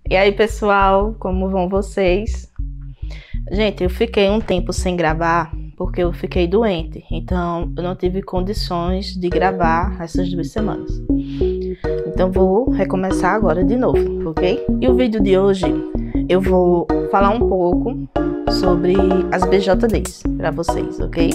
E aí, pessoal, como vão vocês? Gente, eu fiquei um tempo sem gravar porque eu fiquei doente, então eu não tive condições de gravar essas 2 semanas. Então vou recomeçar agora de novo, ok? E o vídeo de hoje eu vou falar um pouco sobre as BJDs para vocês, ok?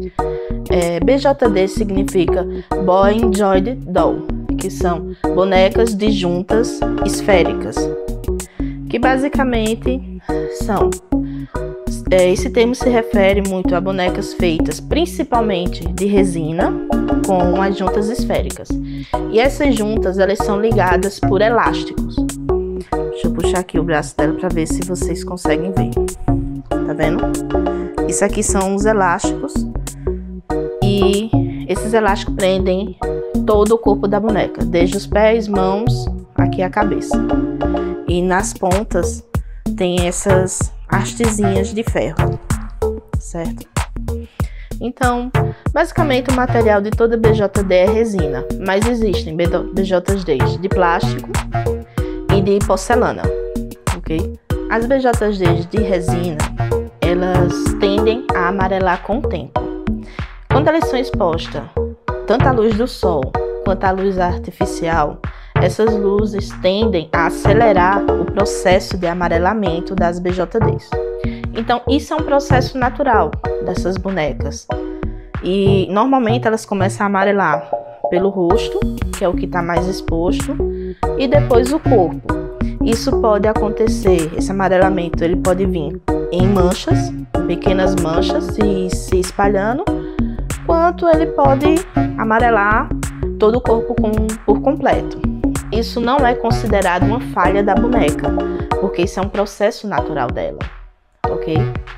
BJD significa Boy Jointed Doll, que são bonecas disjuntas esféricas, que basicamente são... esse termo se refere muito a bonecas feitas principalmente de resina com as juntas esféricas. E essas juntas, elas são ligadas por elásticos. Deixa eu puxar aqui o braço dela para ver se vocês conseguem ver. Tá vendo? Isso aqui são os elásticos. E esses elásticos prendem todo o corpo da boneca, desde os pés, mãos, aqui a cabeça. E nas pontas tem essas hastezinhas de ferro, certo? Então, basicamente o material de toda BJD é resina, mas existem BJDs de plástico e de porcelana, ok? As BJDs de resina, elas tendem a amarelar com o tempo. Quando elas são expostas tanto à luz do sol quanto à luz artificial, essas luzes tendem a acelerar o processo de amarelamento das BJDs. Então, isso é um processo natural dessas bonecas. E, normalmente, elas começam a amarelar pelo rosto, que é o que está mais exposto, e depois o corpo. Isso pode acontecer, esse amarelamento, ele pode vir em manchas, pequenas manchas, e se espalhando, quanto ele pode amarelar todo o corpo por completo. Isso não é considerado uma falha da boneca, porque isso é um processo natural dela, ok?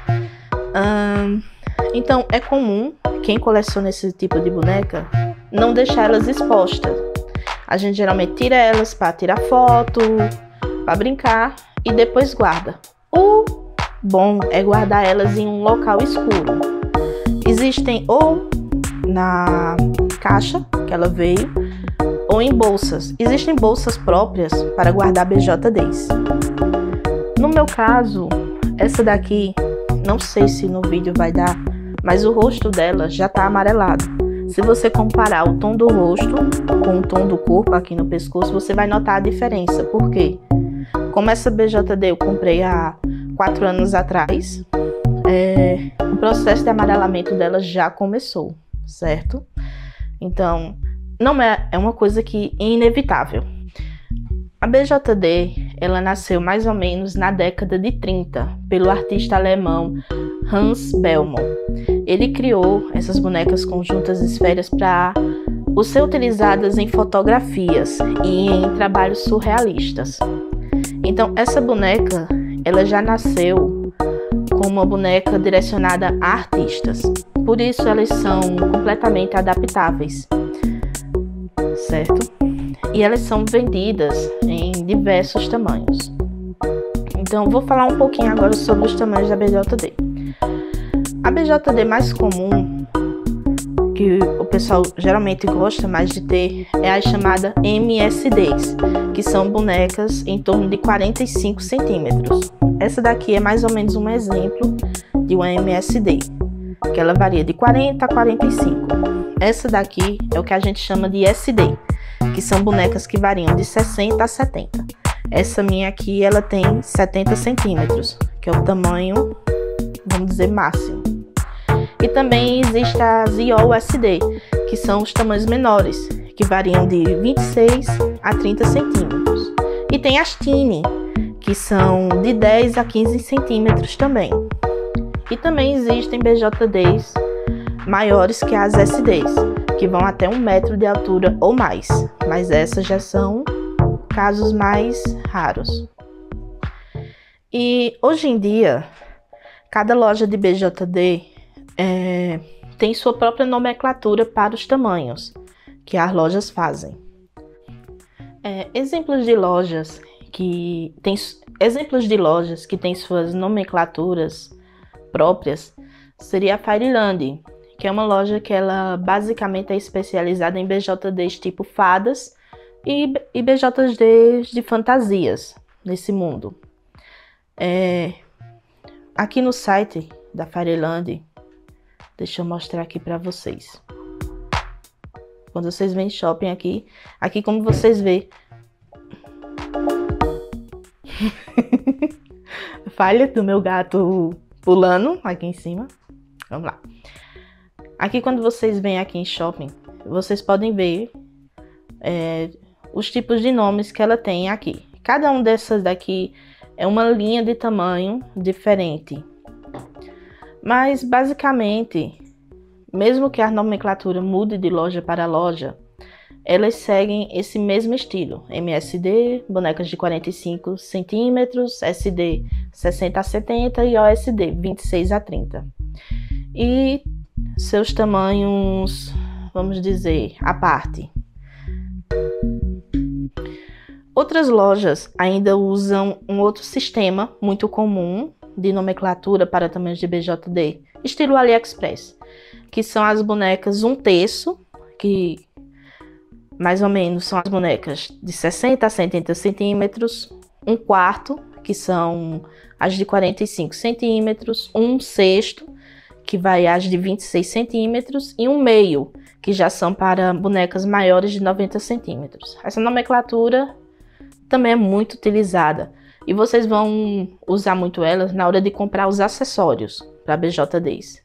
Então, é comum quem coleciona esse tipo de boneca não deixar elas expostas. A gente geralmente tira elas para tirar foto, para brincar e depois guarda. O bom é guardar elas em um local escuro. Existem ou na caixa que ela veio, ou em bolsas. Existem bolsas próprias para guardar BJDs. No meu caso, essa daqui, não sei se no vídeo vai dar, mas o rosto dela já está amarelado. Se você comparar o tom do rosto com o tom do corpo aqui no pescoço, você vai notar a diferença. Por quê? Como essa BJD eu comprei há 4 anos atrás, o processo de amarelamento dela já começou, certo? Então, não é uma coisa que é inevitável. A BJD, ela nasceu mais ou menos na década de 30, pelo artista alemão Hans Bellmann. Ele criou essas bonecas com juntas esféricas para ser utilizadas em fotografias e em trabalhos surrealistas. Então, essa boneca, ela já nasceu como uma boneca direcionada a artistas. Por isso, elas são completamente adaptáveis, certo? E elas são vendidas em diversos tamanhos. Então, vou falar um pouquinho agora sobre os tamanhos da BJD. A BJD mais comum, que o pessoal geralmente gosta mais de ter, é a chamada MSDs, que são bonecas em torno de 45 centímetros. Essa daqui é mais ou menos um exemplo de uma MSD, que ela varia de 40 a 45. Essa daqui é o que a gente chama de SD, que são bonecas que variam de 60 a 70. Essa minha aqui, ela tem 70 centímetros, que é o tamanho, vamos dizer, máximo. E também existe as IOSD, que são os tamanhos menores, que variam de 26 a 30 centímetros. E tem as Tiny, que são de 10 a 15 centímetros também. E também existem BJDs maiores que as SDs, que vão até 1 metro de altura ou mais, mas essas já são casos mais raros. E hoje em dia, cada loja de BJD tem sua própria nomenclatura para os tamanhos que as lojas fazem. Exemplos de lojas que têm suas nomenclaturas próprias seria a Fairyland, que é uma loja que ela basicamente é especializada em BJDs tipo fadas e BJDs de fantasias, nesse mundo. Aqui no site da Fireland, deixa eu mostrar aqui para vocês. Quando vocês vêm shopping aqui como vocês veem, falha do meu gato pulando aqui em cima. Vamos lá. Aqui quando vocês vêm aqui em shopping, vocês podem ver os tipos de nomes que ela tem aqui. Cada um dessas daqui é uma linha de tamanho diferente. Mas basicamente, mesmo que a nomenclatura mude de loja para loja, elas seguem esse mesmo estilo. MSD, bonecas de 45 centímetros, SD 60 a 70 e OSD 26 a 30. E seus tamanhos, vamos dizer, à parte. Outras lojas ainda usam um outro sistema muito comum de nomenclatura para tamanhos de BJD, estilo AliExpress, que são as bonecas 1/3, que mais ou menos são as bonecas de 60 a 70 centímetros, 1/4, que são as de 45 centímetros, 1/6, que vai às de 26 centímetros, e 1/2, que já são para bonecas maiores de 90 centímetros. Essa nomenclatura também é muito utilizada e vocês vão usar muito elas na hora de comprar os acessórios para BJDs.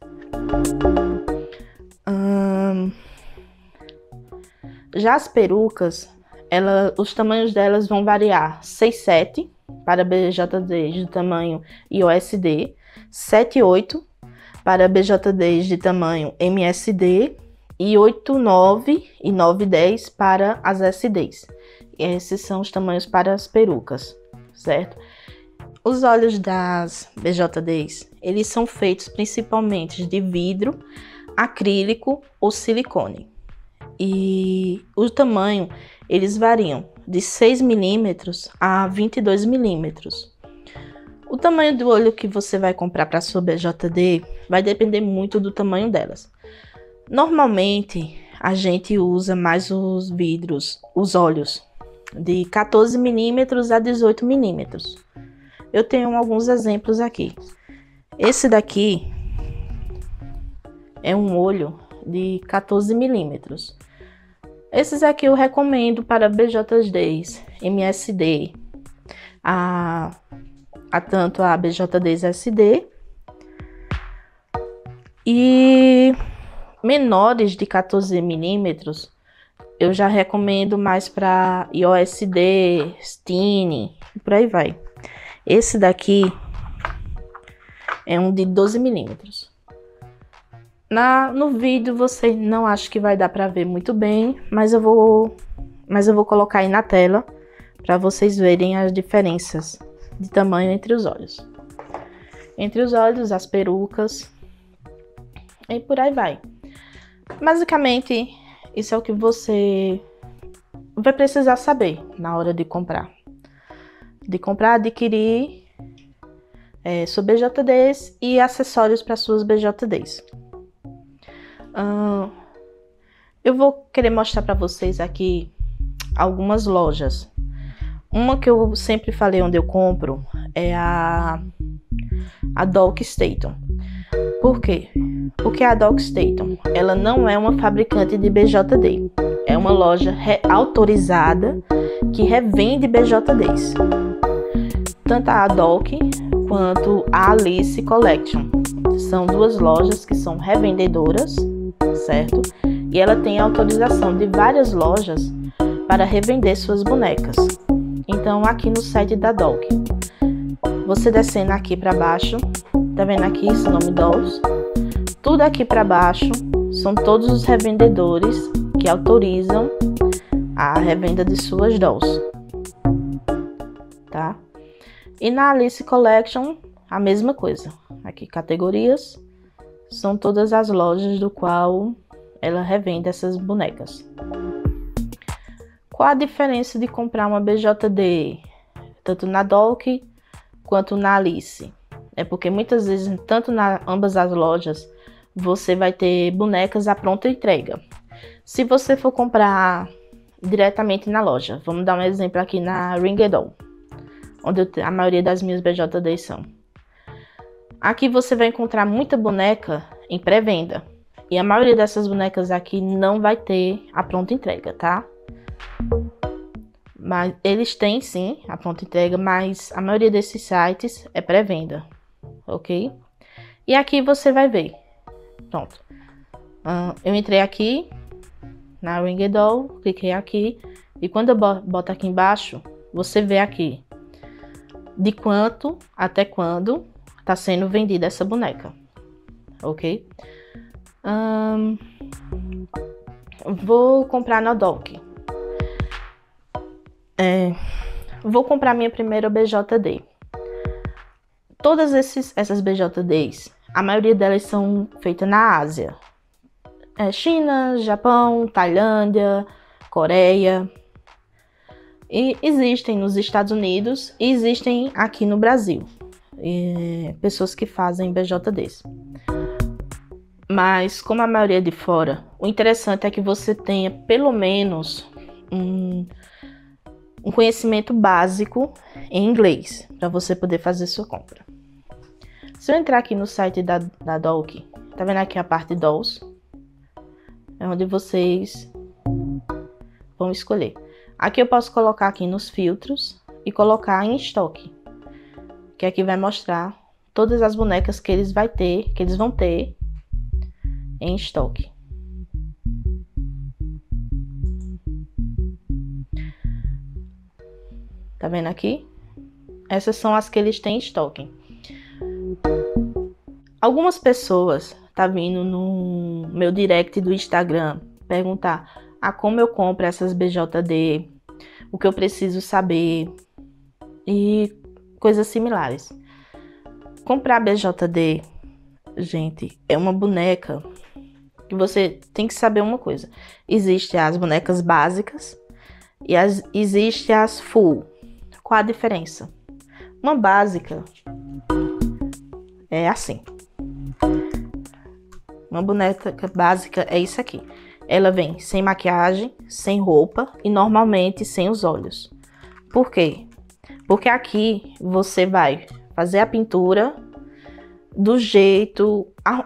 Já as perucas, os tamanhos delas vão variar: 6/7 para BJDs de tamanho IOSD, 7/8 para BJDs de tamanho MSD e 8/9 e 9/10 para as SDs. Esses são os tamanhos para as perucas, certo? Os olhos das BJDs, eles são feitos principalmente de vidro, acrílico ou silicone. E o tamanho, eles variam de 6 milímetros a 22 milímetros. O tamanho do olho que você vai comprar para sua BJD vai depender muito do tamanho delas. Normalmente, a gente usa mais os olhos de 14 milímetros a 18 milímetros. Eu tenho alguns exemplos aqui. Esse daqui é um olho de 14 milímetros. Esses aqui eu recomendo para BJDs, MSD, tanto a BJDs SD e menores de 14 milímetros. Eu já recomendo mais para IOSD, Stine, e por aí vai. Esse daqui é um de 12 milímetros. No vídeo você não acho que vai dar para ver muito bem, mas eu vou colocar aí na tela para vocês verem as diferenças de tamanho entre os olhos. Entre os olhos, as perucas e por aí vai. Basicamente, isso é o que você vai precisar saber na hora de comprar. Adquirir suas BJDs e acessórios para suas BJDs. Eu vou querer mostrar para vocês aqui algumas lojas. Uma que eu sempre falei onde eu compro é a Dock Station. Por quê? Porque a Dock Station, ela não é uma fabricante de BJD. É uma loja autorizada que revende BJDs. Tanto a Dock quanto a Alice Collection. São duas lojas que são revendedoras, certo? E ela tem autorização de várias lojas para revender suas bonecas. Então, aqui no site da Dock, você descendo aqui para baixo, tá vendo aqui esse nome Dolls? Tudo aqui para baixo são todos os revendedores que autorizam a revenda de suas dolls, tá? E na Alice Collection, a mesma coisa. Aqui, categorias, são todas as lojas do qual ela revende essas bonecas. Qual a diferença de comprar uma BJD, tanto na Dock quanto na Alice? É porque muitas vezes, tanto ambas as lojas, você vai ter bonecas à pronta entrega. Se você for comprar diretamente na loja, vamos dar um exemplo aqui na Ring Doll. onde a maioria das minhas BJDs são. Aqui você vai encontrar muita boneca em pré-venda. E a maioria dessas bonecas aqui não vai ter a pronta entrega, tá? Mas eles têm sim a pronta entrega, mas a maioria desses sites é pré-venda, ok? E aqui você vai ver. Pronto. Eu entrei aqui na Ring Doll, cliquei aqui. E quando eu boto aqui embaixo, você vê aqui de quanto até quando tá sendo vendida essa boneca, ok? Vou comprar na Dock. Vou comprar minha primeira BJD. Todas essas BJDs, a maioria delas são feitas na Ásia. China, Japão, Tailândia, Coreia. E existem nos Estados Unidos e existem aqui no Brasil. Pessoas que fazem BJDs. Mas como a maioria é de fora, o interessante é que você tenha pelo menos um conhecimento básico em inglês para você poder fazer sua compra. Se eu entrar aqui no site da Dock, tá vendo aqui a parte Dolls? É onde vocês vão escolher. Aqui eu posso colocar aqui nos filtros e colocar em estoque, que aqui vai mostrar todas as bonecas que eles vão ter em estoque. Tá vendo aqui? Essas são as que eles têm em estoque. Algumas pessoas tá vindo no meu direct do Instagram perguntar como eu compro essas BJD, o que eu preciso saber e coisas similares. Comprar BJD, gente, é uma boneca que você tem que saber uma coisa. Existem as bonecas básicas e existem as full. Qual a diferença? Uma básica é assim. Uma boneca básica é isso aqui. Ela vem sem maquiagem, sem roupa e normalmente sem os olhos. Por quê? Porque aqui você vai fazer a pintura do jeito...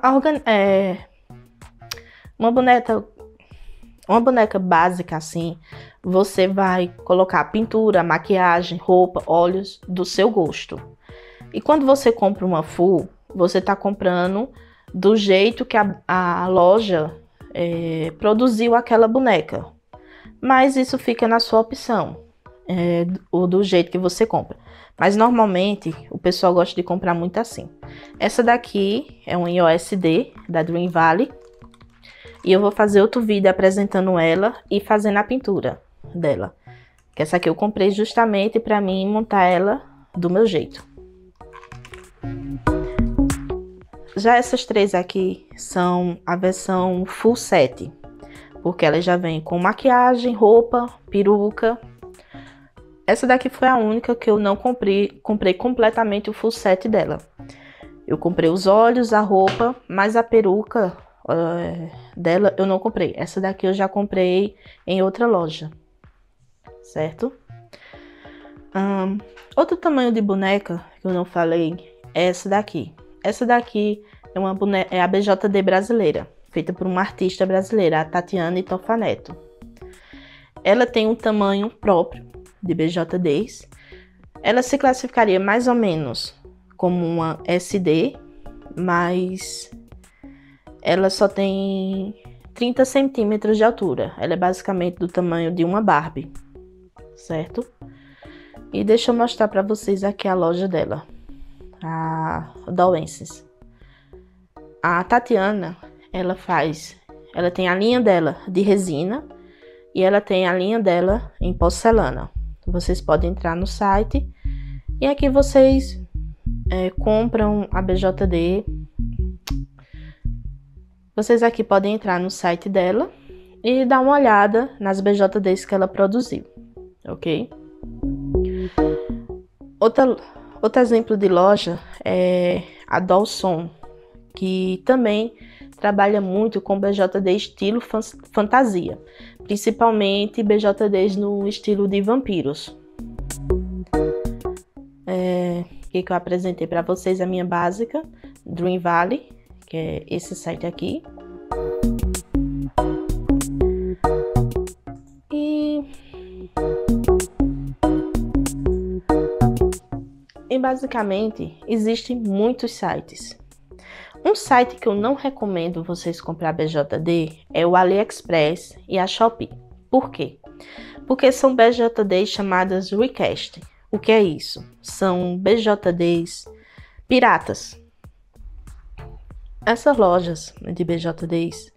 Uma boneca básica assim, você vai colocar pintura, maquiagem, roupa, olhos do seu gosto. E quando você compra uma full, você está comprando do jeito que a loja produziu aquela boneca. Mas isso fica na sua opção, ou do jeito que você compra. Mas normalmente o pessoal gosta de comprar muito assim. Essa daqui é um IOSD da Dream Valley. E eu vou fazer outro vídeo apresentando ela e fazendo a pintura dela. Que essa aqui eu comprei justamente para mim montar ela do meu jeito. Já essas três aqui são a versão full set. Porque ela já vem com maquiagem, roupa, peruca. Essa daqui foi a única que eu não comprei. Comprei completamente o full set dela. Eu comprei os olhos, a roupa, mas a peruca... dela eu não comprei. Essa daqui eu já comprei em outra loja, certo? Outro tamanho de boneca que eu não falei é essa daqui. Essa daqui é a BJD brasileira, feita por uma artista brasileira, a Tatiane Tofaneto. Ela tem um tamanho próprio de BJDs. Ela se classificaria mais ou menos como uma SD, mas ela só tem 30 centímetros de altura. Ela é basicamente do tamanho de uma Barbie, certo? E deixa eu mostrar para vocês aqui a loja dela, a Dollenses. A Tatiana, ela tem a linha dela de resina e ela tem a linha dela em porcelana. Vocês podem entrar no site e aqui vocês compram a BJD. Vocês aqui podem entrar no site dela e dar uma olhada nas BJDs que ela produziu, ok? Outro exemplo de loja é a Dolson, que também trabalha muito com BJD estilo fantasia, principalmente BJDs no estilo de vampiros. que eu apresentei para vocês a minha básica, Dream Valley, que é esse site aqui. E basicamente existem muitos sites. Um site que eu não recomendo vocês comprar BJD é o AliExpress e a Shopee. Por quê? Porque são BJDs chamadas Recast. O que é isso? São BJDs piratas. Essas lojas de BJDs,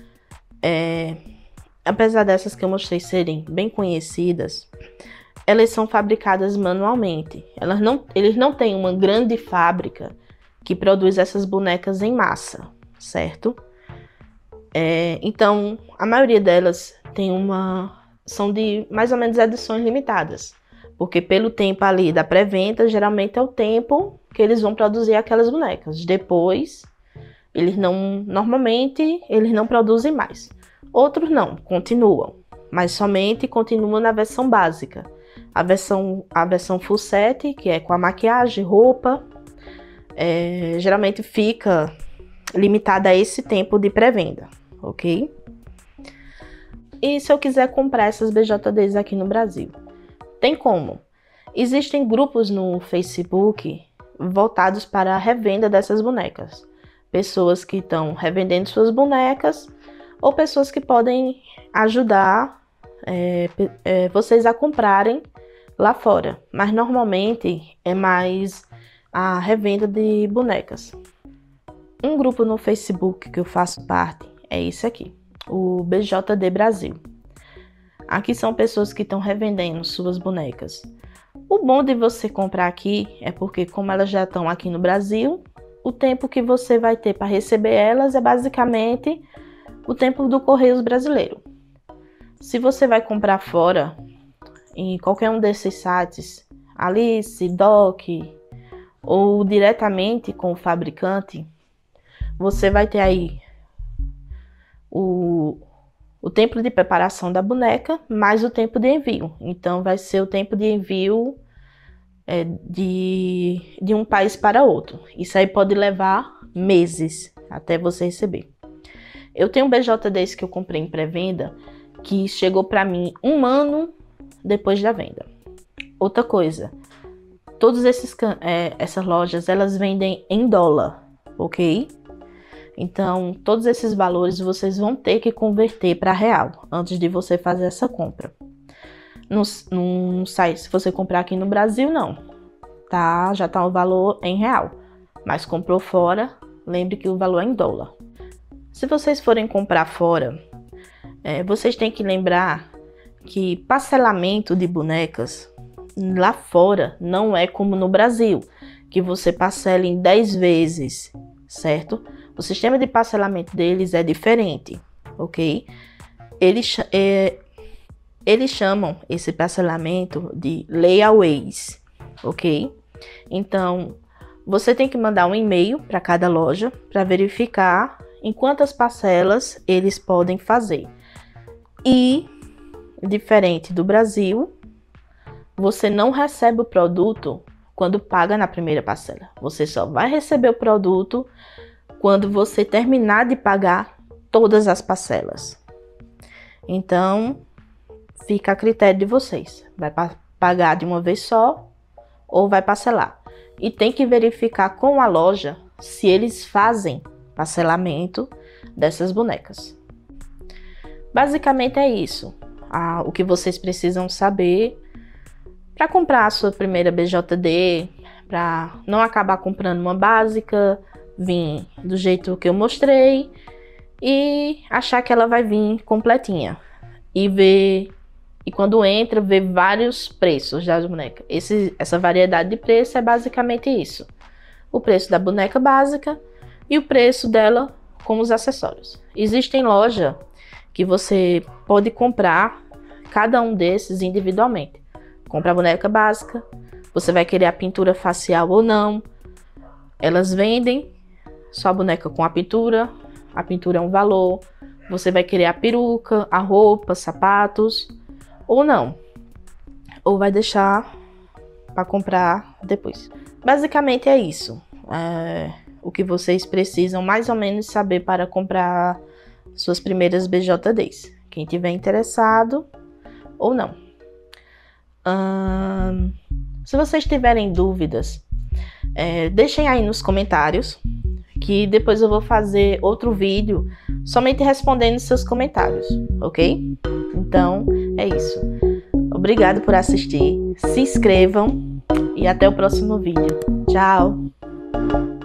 apesar dessas que eu mostrei serem bem conhecidas, elas são fabricadas manualmente. Eles não têm uma grande fábrica que produz essas bonecas em massa, certo? Então, a maioria delas são de mais ou menos edições limitadas. Porque pelo tempo ali da pré-venda, geralmente é o tempo que eles vão produzir aquelas bonecas. Depois, normalmente, eles não produzem mais. Outros não, continuam. Mas somente continuam na versão básica. A versão full set, que é com a maquiagem, roupa, geralmente fica limitada a esse tempo de pré-venda, ok? E se eu quiser comprar essas BJDs aqui no Brasil? Tem como? Existem grupos no Facebook voltados para a revenda dessas bonecas. Pessoas que estão revendendo suas bonecas ou pessoas que podem ajudar vocês a comprarem lá fora. Mas normalmente é mais a revenda de bonecas. Um grupo no Facebook que eu faço parte é esse aqui, o BJD Brasil. Aqui são pessoas que estão revendendo suas bonecas. O bom de você comprar aqui é porque, como elas já estão aqui no Brasil, o tempo que você vai ter para receber elas é basicamente o tempo do Correios brasileiro. Se você vai comprar fora, em qualquer um desses sites, Alice, Doc, ou diretamente com o fabricante, você vai ter aí o tempo de preparação da boneca, mais o tempo de envio. Então, vai ser o tempo de envio de um país para outro. Isso aí pode levar meses até você receber. Eu tenho um BJDs que eu comprei em pré-venda, que chegou para mim 1 ano depois da venda. Outra coisa, todas essas lojas, elas vendem em dólar, ok? Então, todos esses valores vocês vão ter que converter para real antes de você fazer essa compra. No site, se você comprar aqui no Brasil, não. Tá? Já tá o valor em real. Mas comprou fora, lembre que o valor é em dólar. Se vocês forem comprar fora, vocês têm que lembrar que parcelamento de bonecas lá fora não é como no Brasil, que você parcela em 10 vezes, certo? O sistema de parcelamento deles é diferente, ok? Eles chamam esse parcelamento de layaways, ok? Então, você tem que mandar um e-mail para cada loja para verificar em quantas parcelas eles podem fazer. E, diferente do Brasil, você não recebe o produto quando paga na primeira parcela. Você só vai receber o produto quando você terminar de pagar todas as parcelas. Então, fica a critério de vocês. Vai pagar de uma vez só ou vai parcelar. E tem que verificar com a loja se eles fazem parcelamento dessas bonecas. Basicamente é isso. O que vocês precisam saber para comprar a sua primeira BJD, para não acabar comprando uma básica, vir do jeito que eu mostrei e achar que ela vai vir completinha. E quando entra, ver vários preços das bonecas. Essa variedade de preço é basicamente isso. O preço da boneca básica e o preço dela com os acessórios. Existem lojas que você pode comprar cada um desses individualmente. Compra a boneca básica, você vai querer a pintura facial ou não. Elas vendem só a boneca com a pintura é um valor. Você vai querer a peruca, a roupa, sapatos ou não. Ou vai deixar para comprar depois. Basicamente é isso. O que vocês precisam mais ou menos saber para comprar suas primeiras BJDs. Quem tiver interessado ou não. Se vocês tiverem dúvidas, deixem aí nos comentários, que depois eu vou fazer outro vídeo somente respondendo seus comentários, ok? Então, é isso. Obrigado por assistir. Se inscrevam e até o próximo vídeo. Tchau!